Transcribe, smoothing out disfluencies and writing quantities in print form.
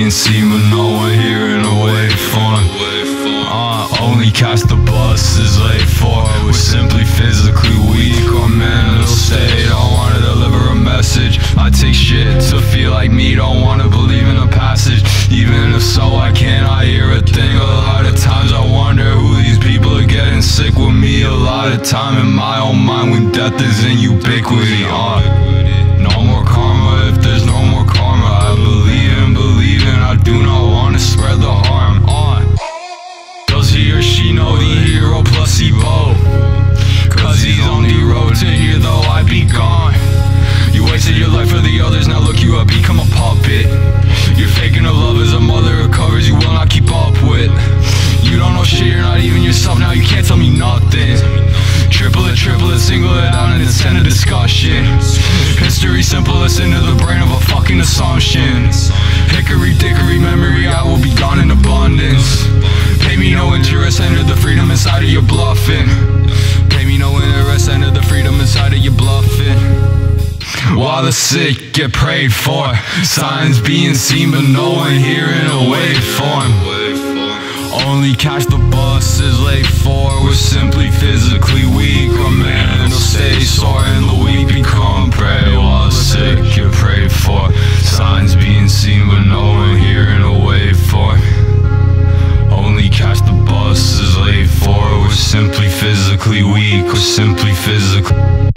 being seen but no one hearing a waveform. Only catch the buses late for. We're simply physically weak or mental state. Don't wanna deliver a message. I take shit to feel like me. Don't wanna believe in a passage. Even if so, I cannot hear a thing. A lot of times I wonder who these people are getting sick with me. A lot of time in my own mind when death is in ubiquity. No more karma if there's no more karma. I believe in, I do not wanna spread the harm. Does he or she know the hero placebo? Cause he's on the road to here though I be gone. You wasted your life for the others, now look you up, become a puppet. You're faking a love as a mother of covers you will not keep up with. You don't know shit, you're not even yourself, now you can't tell me nothing. Triplet, single it out and it's end of discussion. History simple, listen to the brain of a fucking assumption. Hickory dickory memory, I will be gone in abundance. Pay me no interest, enter the freedom inside of your bluffing. Pay me no interest, enter the freedom inside of your bluffing. While the sick get prayed for, signs being seen but no one hearing a waveform. Only catch the buses late for. We're simply physically weak, our mental stay sore and the weak become prey. While the sick get prayed for, signs being seen but no one hearing a waveform. Only catch the buses late for. We're simply physically weak, we're simply physically